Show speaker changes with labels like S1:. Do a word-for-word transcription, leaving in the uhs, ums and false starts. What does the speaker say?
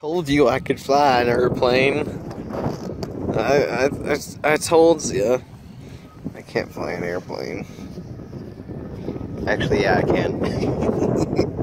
S1: Told you I could fly an airplane. I, I, I, I told you. I can't fly an airplane. Actually, yeah, I can.